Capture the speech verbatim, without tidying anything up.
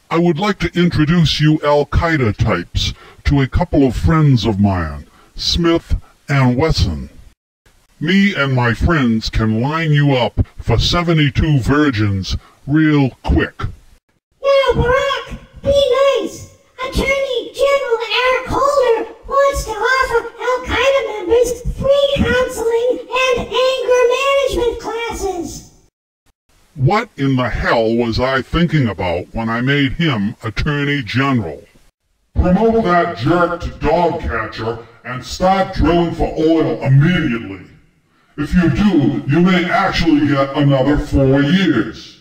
I would like to introduce you Al-Qaeda types to a couple of friends of mine, Smith and Wesson. Me and my friends can line you up for seventy-two virgins real quick. Now, Barack, be nice. Attorney General Eric Holder wants to offer Al-Qaeda members free counseling and anger management classes. What in the hell was I thinking about when I made him Attorney General? Promote that jerk to dog catcher and start drilling for oil immediately. If you do, you may actually get another four years.